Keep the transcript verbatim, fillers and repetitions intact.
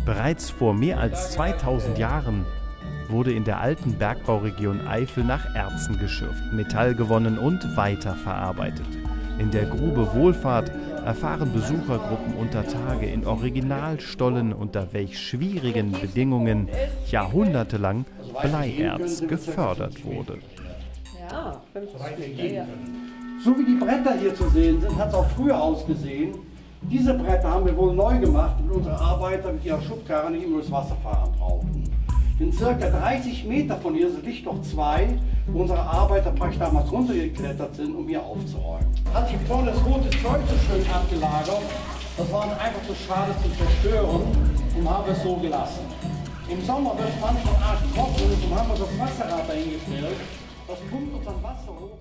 Bereits vor mehr als zweitausend Jahren wurde in der alten Bergbauregion Eifel nach Erzen geschürft, Metall gewonnen und weiterverarbeitet. In der Grube Wohlfahrt erfahren Besuchergruppen unter Tage in Originalstollen unter welch schwierigen Bedingungen jahrhundertelang Bleierz gefördert wurde. Ja, fünfzig Meter, ja. So wie die Bretter hier zu sehen sind, hat es auch früher ausgesehen. Diese Bretter haben wir wohl neu gemacht, damit unsere Arbeiter mit ihrer Schubkarre nicht immer durchs Wasser fahren brauchten. In circa dreißig Meter von hier sind Licht noch zwei, wo unsere Arbeiter praktisch damals runtergeklettert sind, um hier aufzuräumen. Hat sich vorne das rote Zeug so schön abgelagert, das war einfach so schade zu zerstören und haben es so gelassen. Im Sommer wird es manchmal arschtrocken und haben wir das Wasserrad dahingestellt, das pumpt uns am Wasser hoch.